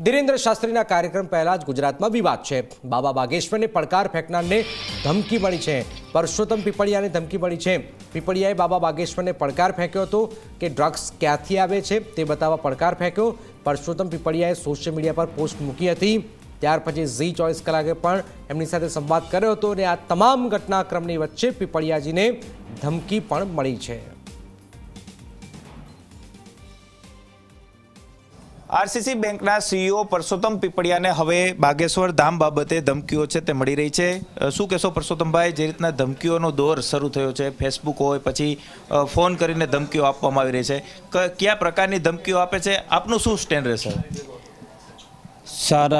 धीरेन्द्र शास्त्रीના કાર્યક્રમ પહેલા જ ગુજરાતમાં વિવાદ છે। બાબા બાગેશ્વરને પડકાર ફેંકનારને ધમકી મળી છે। પરસોત્તમ પીપળિયાને ધમકી મળી છે। પીપળિયાએ બાબા બાગેશ્વરને પડકાર ફેંક્યો હતો કે ડ્રગ્સ ક્યાંથી આવે છે તે બતાવવા પડકાર ફેંક્યો। પરસોત્તમ પીપળિયાએ સોશિયલ મીડિયા પર પોસ્ટ મૂકી હતી। ત્યાર પછી ઝી 24 કલાકે પણ એમની સાથે સંવાદ કર્યો હતો અને આ તમામ ઘટનાક્રમની વચ્ચે પીપળિયાજીને ધમકી પણ મળી છે। आरसीसी બેંકના સીઈઓ પરસોત્તમ પીપળિયાને હવે બાગેશ્વર ધામ બાબતે ધમકીઓ છે તે મળી રહી છે। શું કહેશો પરસોત્તમભાઈ, જે રીતના ધમકીઓનો દોર શરૂ થયો છે, ફેસબુક હોય પછી ફોન કરીને ધમકીઓ આપવામાં આવી રહી છે, કયા પ્રકારની ધમકીઓ આપે છે, આપનું શું સ્ટેન્ડ રહેશે? સર,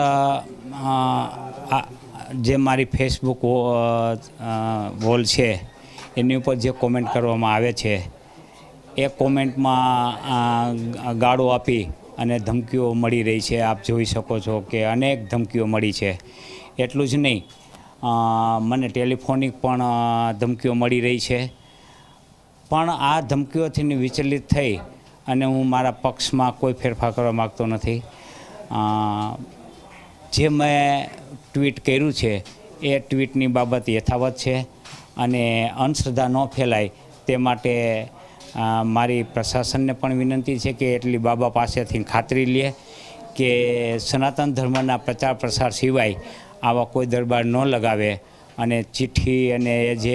જે મારી ફેસબુક વોલ છે એની ઉપર જે કોમેન્ટ કરવામાં આવે છે એ કોમેન્ટમાં ગાળો આપી અને ધમકીઓ મળી રહી છે। આપ જોઈ શકો છો કે અનેક ધમકીઓ મળી છે। એટલું જ નહીં, મને ટેલિફોનિક પણ ધમકીઓ મળી રહી છે। પણ આ ધમકીઓથી વિચલિત થઈ અને હું મારા પક્ષમાં કોઈ ફેરફાર કરવા માગતો નથી। જે મેં ટ્વીટ કર્યું છે એ ટ્વીટની બાબત યથાવત છે અને અંધશ્રદ્ધા ન ફેલાય તે માટે મારી પ્રશાસનને પણ વિનંતી છે કે એટલી બાબા પાસેથી ખાતરી લે કે સનાતન ધર્મના પ્રચાર પ્રસાર સિવાય આવા કોઈ દરબાર ન લગાવે અને ચિઠ્ઠી અને જે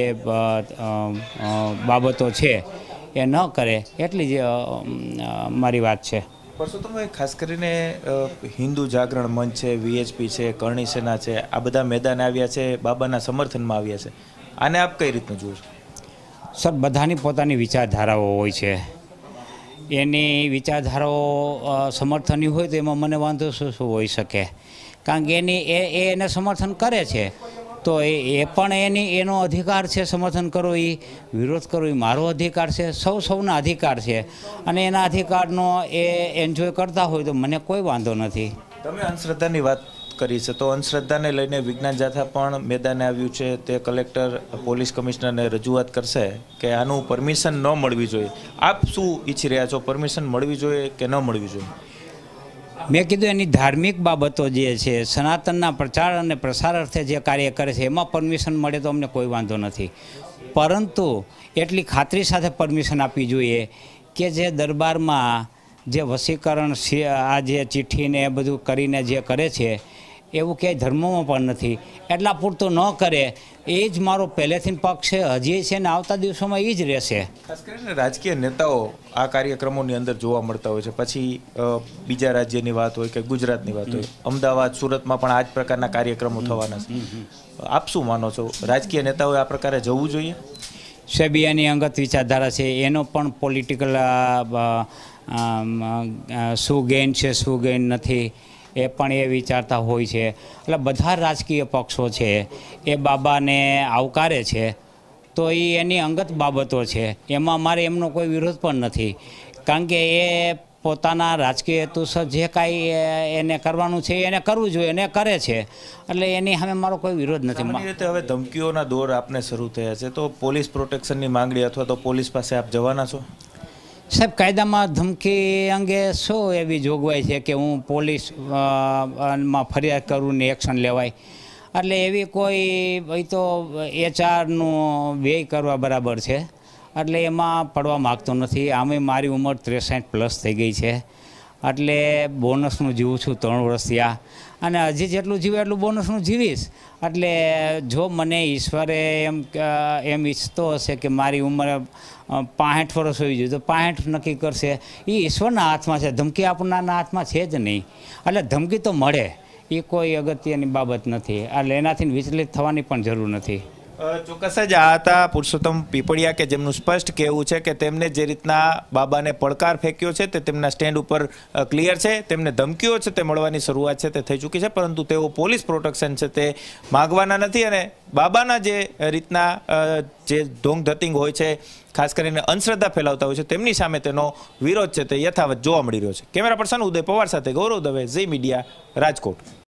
બાબતો છે એ ન કરે, એટલી જ મારી વાત છે। પરસોત્તમભાઈ, ખાસ કરીને હિન્દુ જાગરણ મંચ છે, વીએચપી છે, કરણી સેના છે, આ બધા મેદાને આવ્યા છે, બાબાના સમર્થનમાં આવ્યા છે, આને આપ કઈ રીતનું જુઓ છો? સર, બધાની પોતાની વિચારધારાઓ હોય છે। એની વિચારધારાઓ સમર્થનની હોય તો એમાં મને વાંધો શું હોઈ શકે? કારણ કે એને સમર્થન કરે છે તો એ પણ એનો અધિકાર છે સમર્થન કરો, એ વિરોધ કરો એ મારો અધિકાર છે, સૌના અધિકાર છે અને એના અધિકારનો એ એન્જોય કરતા હોય તો મને કોઈ વાંધો નથી। તમે અંધશ્રદ્ધાની વાત કરી છે, તો અંધશ્રદ્ધાને લઈને વિજ્ઞાન જાથા પણ મેદાને આવ્યું છે। તે કલેક્ટર, પોલીસ કમિશનરને રજૂઆત કરશે કે આનું પરમિશન ન મળવી જોઈએ। આપ શું ઈચ્છી રહ્યા છો, પરમિશન મળવી જોઈએ કે ન મળવી જોઈએ? મેં કીધું એની ધાર્મિક બાબતો જે છે, સનાતનના પ્રચાર અને પ્રસાર અર્થે જે કાર્ય કરે છે એમાં પરમિશન મળે તો અમને કોઈ વાંધો નથી, પરંતુ એટલી ખાતરી સાથે પરમિશન આપવી જોઈએ કે જે દરબારમાં જે વશીકરણ આ જે ચિઠ્ઠીને એ બધું કરીને જે કરે છે એવું ક્યાંય ધર્મમાં પણ નથી। એટલા પૂરતું ન કરે એ જ મારો પહેલેથી પક્ષ છે, હજી છે ને આવતા દિવસોમાં એ જ રહેશે। ખાસ કરીને રાજકીય નેતાઓ આ કાર્યક્રમોની અંદર જોવા મળતા હોય છે, પછી બીજા રાજ્યની વાત હોય કે ગુજરાતની વાત હોય, અમદાવાદ, સુરતમાં પણ આ જ પ્રકારના કાર્યક્રમો થવાના છે। આપ શું માનો છો, રાજકીય નેતાઓએ આ પ્રકારે જવું જોઈએ? સેબિયાની અંગત વિચારધારા છે, એનો પણ પોલિટિકલ શું ગેઇન છે શું ગેઇન નથી એ પણ એ વિચારતા હોય છે। એટલે બધા રાજકીય પક્ષો છે એ બાબાને આવકારે છે તો એ એની અંગત બાબતો છે, એમાં મારે એમનો કોઈ વિરોધ પણ નથી, કારણ કે એ પોતાના રાજકીય હેતુસર જે કાંઈ એને કરવાનું છે એને કરવું જોઈએ અને કરે છે, એટલે એની સામે મારો કોઈ વિરોધ નથી। સામાન્ય રીતે હવે ધમકીઓના દોર આપને શરૂ થયા છે, તો પોલીસ પ્રોટેક્શનની માંગણી અથવા તો પોલીસ પાસે આપ જવાના છો? સાહેબ, કાયદામાં ધમકી અંગે શું એવી જોગવાઈ છે કે હું પોલીસ માં ફરિયાદ કરું ને એક્શન લેવાય? એટલે એવી કોઈ તો HR-નું વ્યય કરવા બરાબર છે, એટલે એમાં પડવા માગતો નથી। આમે મારી ઉંમર 63+ થઈ ગઈ છે, એટલે બોનસનું જીવું છું 3 વર્ષ થયા અને હજી જેટલું જીવે એટલું બોનસનું જીવીશ। એટલે જો મને ઈશ્વરે એમ ઈચ્છતો હશે કે મારી ઉંમર 65 વર્ષ હોવી જોઈએ તો 65 નક્કી કરશે, એ ઈશ્વરના હાથમાં છે, ધમકી આપનારના હાથમાં છે જ નહીં। એટલે ધમકી તો મળે એ કોઈ અગત્યની બાબત નથી, એટલે એનાથી વિચલિત થવાની પણ જરૂર નથી। ચોક્કસ જ આ હતા પુરુષોત્તમ પીપળિયા કે જેમનું સ્પષ્ટ કહેવું છે કે તેમને જે રીતના બાબાને પડકાર ફેંક્યો છે તે તેમના સ્ટેન્ડ ઉપર ક્લિયર છે। તેમને ધમકીઓ છે તે મળવાની શરૂઆત છે તે થઈ ચૂકી છે, પરંતુ તેઓ પોલીસ પ્રોટેક્શન છે તે માગવાના નથી અને બાબાના જે રીતના જે ઢોંગ ધતિંગ હોય છે, ખાસ કરીને અંધશ્રદ્ધા ફેલાવતા હોય છે, તેમની સામે તેનો વિરોધ છે તે યથાવત જોવા મળી રહ્યો છે। કેમેરા પર્સન ઉદય પવાર સાથે ગૌરવ દવે, ઝી મીડિયા, રાજકોટ।